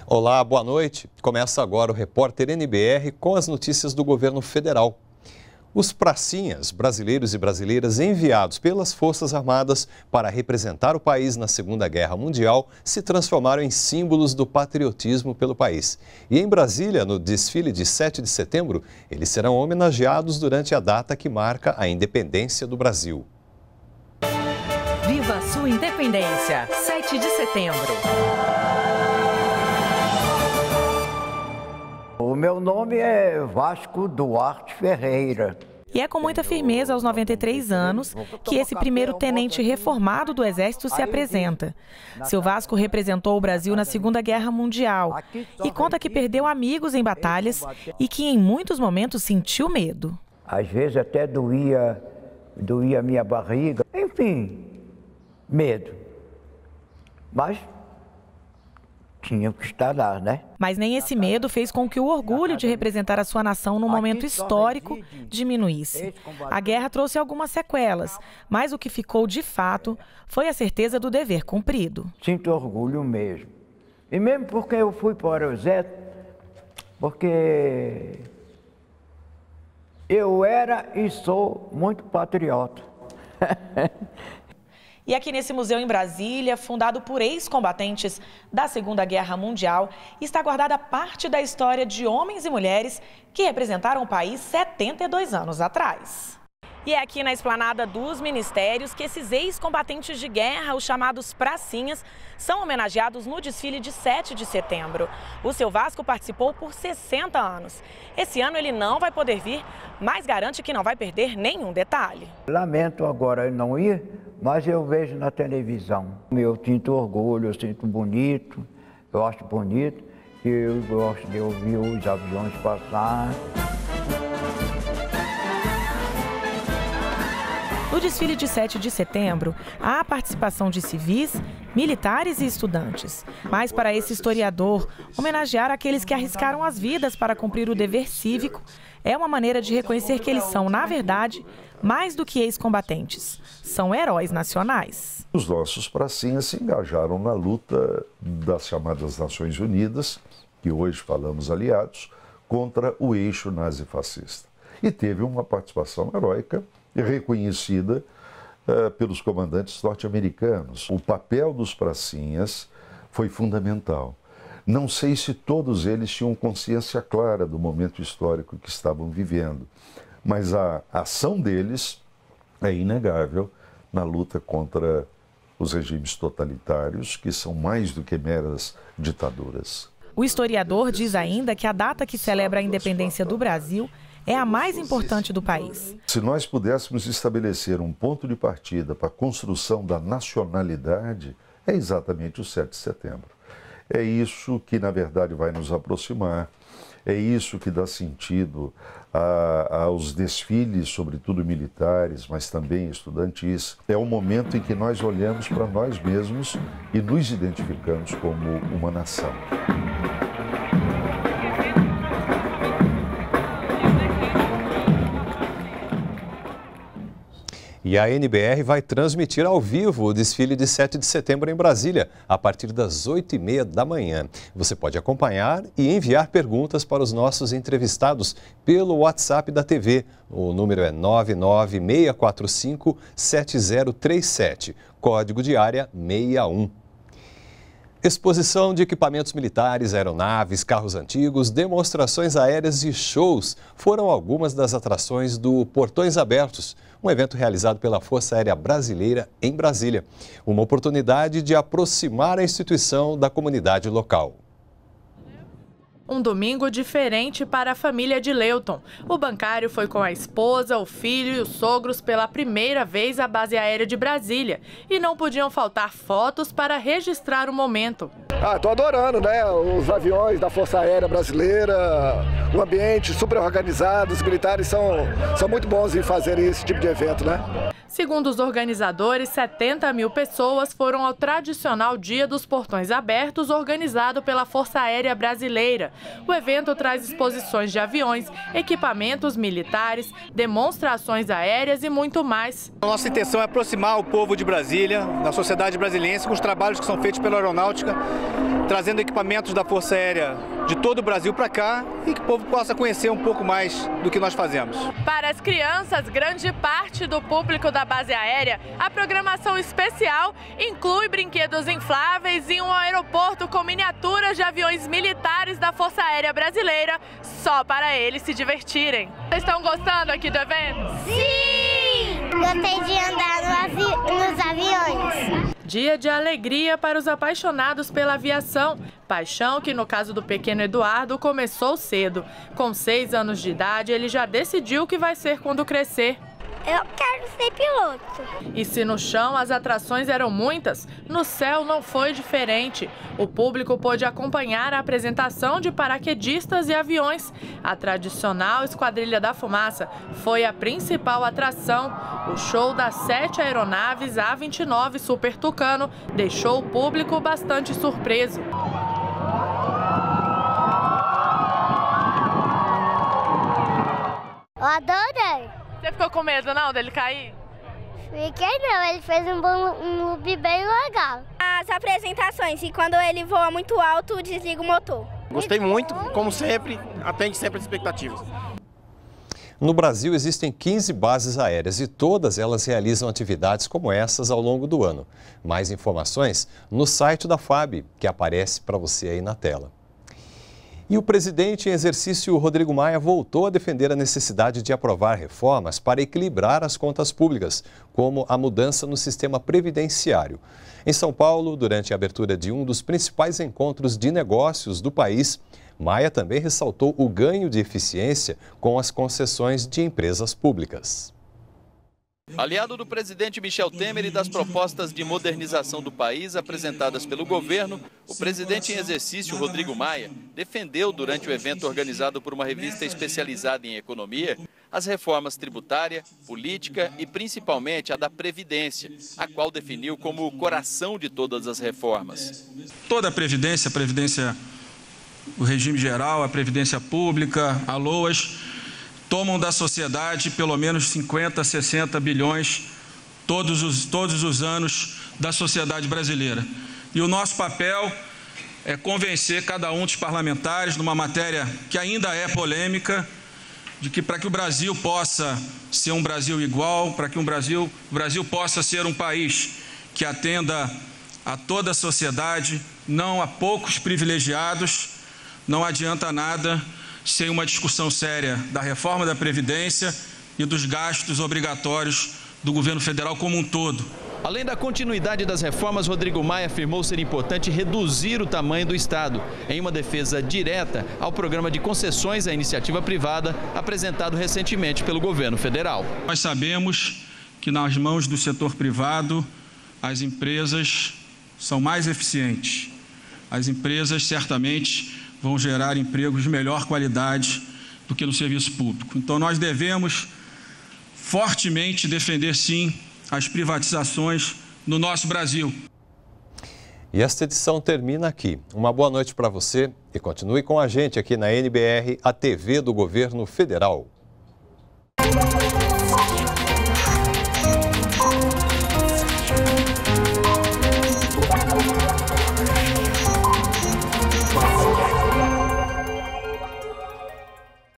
Olá, boa noite. Começa agora o Repórter NBR com as notícias do governo federal. Os pracinhas, brasileiros e brasileiras enviados pelas Forças Armadas para representar o país na Segunda Guerra Mundial se transformaram em símbolos do patriotismo pelo país. E em Brasília, no desfile de 7 de setembro, eles serão homenageados durante a data que marca a independência do Brasil. Viva a sua independência, 7 de setembro. O meu nome é Vasco Duarte Ferreira. E é com muita firmeza aos 93 anos que esse primeiro tenente reformado do Exército se apresenta. Seu Vasco representou o Brasil na Segunda Guerra Mundial e conta que perdeu amigos em batalhas e que em muitos momentos sentiu medo. Às vezes até doía a minha barriga, enfim, medo. Mas tinha que estar lá, né? Mas nem esse medo fez com que o orgulho de representar a sua nação num momento histórico diminuísse. A guerra trouxe algumas sequelas, mas o que ficou de fato foi a certeza do dever cumprido. Sinto orgulho mesmo. E mesmo porque eu fui para o Exército, porque eu era e sou muito patriota. E aqui nesse museu em Brasília, fundado por ex-combatentes da Segunda Guerra Mundial, está guardada parte da história de homens e mulheres que representaram o país 72 anos atrás. E é aqui na esplanada dos ministérios que esses ex-combatentes de guerra, os chamados pracinhas, são homenageados no desfile de 7 de setembro. O seu Vasco participou por 60 anos. Esse ano ele não vai poder vir, mas garante que não vai perder nenhum detalhe. Lamento agora não ir, mas eu vejo na televisão. Eu sinto orgulho, eu sinto bonito, eu acho bonito, e eu gosto de ouvir os aviões passar. No desfile de 7 de setembro, há a participação de civis, militares e estudantes. Mas para esse historiador, homenagear aqueles que arriscaram as vidas para cumprir o dever cívico é uma maneira de reconhecer que eles são, na verdade, mais do que ex-combatentes. São heróis nacionais. Os nossos pracinhas se engajaram na luta das chamadas Nações Unidas, que hoje falamos aliados, contra o eixo nazifascista. E teve uma participação heróica reconhecida pelos comandantes norte-americanos. O papel dos pracinhas foi fundamental. Não sei se todos eles tinham consciência clara do momento histórico que estavam vivendo, mas a ação deles é inegável na luta contra os regimes totalitários, que são mais do que meras ditaduras. O historiador diz ainda que a data que celebra a independência do Brasil é a mais importante do país. Se nós pudéssemos estabelecer um ponto de partida para a construção da nacionalidade, é exatamente o 7 de setembro. É isso que, na verdade, vai nos aproximar, é isso que dá sentido aos desfiles, sobretudo militares, mas também estudantis. É o momento em que nós olhamos para nós mesmos e nos identificamos como uma nação. E a NBR vai transmitir ao vivo o desfile de 7 de setembro em Brasília, a partir das 8h30 da manhã. Você pode acompanhar e enviar perguntas para os nossos entrevistados pelo WhatsApp da TV. O número é 996457037, código de área 61. Exposição de equipamentos militares, aeronaves, carros antigos, demonstrações aéreas e shows foram algumas das atrações do Portões Abertos, um evento realizado pela Força Aérea Brasileira em Brasília. Uma oportunidade de aproximar a instituição da comunidade local. Um domingo diferente para a família de Leuton. O bancário foi com a esposa, o filho e os sogros pela primeira vez à base aérea de Brasília. E não podiam faltar fotos para registrar o momento. Tô adorando, né? Os aviões da Força Aérea Brasileira, o ambiente super organizado, os militares são muito bons em fazer esse tipo de evento, né? Segundo os organizadores, 70 mil pessoas foram ao tradicional Dia dos Portões Abertos, organizado pela Força Aérea Brasileira. O evento traz exposições de aviões, equipamentos militares, demonstrações aéreas e muito mais. A nossa intenção é aproximar o povo de Brasília, da sociedade brasiliense, com os trabalhos que são feitos pela aeronáutica, trazendo equipamentos da Força Aérea de todo o Brasil para cá e que o povo possa conhecer um pouco mais do que nós fazemos. Para as crianças, grande parte do público da base aérea, a programação especial inclui brinquedos infláveis e um aeroporto com miniaturas de aviões militares da Força Aérea Brasileira, só para eles se divertirem. Vocês estão gostando aqui do evento? Sim! Gostei de andar nos aviões. Dia de alegria para os apaixonados pela aviação. Paixão que, no caso do pequeno Eduardo, começou cedo. Com 6 anos de idade, ele já decidiu o que vai ser quando crescer. Eu quero ser piloto. E se no chão as atrações eram muitas, no céu não foi diferente. O público pôde acompanhar a apresentação de paraquedistas e aviões. A tradicional Esquadrilha da Fumaça foi a principal atração. O show das 7 aeronaves A-29 Super Tucano deixou o público bastante surpreso. Eu adorei. Você ficou com medo, não, dele cair? Fiquei não, ele fez um loop bem legal. As apresentações, e quando ele voa muito alto, desliga o motor. Gostei muito, como sempre, atende sempre as expectativas. No Brasil existem 15 bases aéreas e todas elas realizam atividades como essas ao longo do ano. Mais informações no site da FAB, que aparece para você aí na tela. E o presidente em exercício, Rodrigo Maia, voltou a defender a necessidade de aprovar reformas para equilibrar as contas públicas, como a mudança no sistema previdenciário. Em São Paulo, durante a abertura de um dos principais encontros de negócios do país, Maia também ressaltou o ganho de eficiência com as concessões de empresas públicas. Aliado do presidente Michel Temer e das propostas de modernização do país apresentadas pelo governo, o presidente em exercício, Rodrigo Maia, defendeu durante o evento organizado por uma revista especializada em economia as reformas tributária, política e principalmente a da Previdência, a qual definiu como o coração de todas as reformas. Toda a Previdência, o regime geral, a Previdência Pública, a LOAS, tomam da sociedade pelo menos 50, 60 bilhões todos os anos da sociedade brasileira. E o nosso papel é convencer cada um dos parlamentares numa matéria que ainda é polêmica, de que para que o Brasil possa ser um Brasil igual, para que o Brasil possa ser um país que atenda a toda a sociedade, não a poucos privilegiados, não adianta nada sem uma discussão séria da reforma da Previdência e dos gastos obrigatórios do governo federal como um todo. Além da continuidade das reformas, Rodrigo Maia afirmou ser importante reduzir o tamanho do Estado, em uma defesa direta ao programa de concessões à iniciativa privada apresentado recentemente pelo governo federal. Nós sabemos que nas mãos do setor privado as empresas são mais eficientes. As empresas certamente vão gerar empregos de melhor qualidade do que no serviço público. Então nós devemos fortemente defender, sim, as privatizações no nosso Brasil. E esta edição termina aqui. Uma boa noite para você e continue com a gente aqui na NBR, a TV do Governo Federal.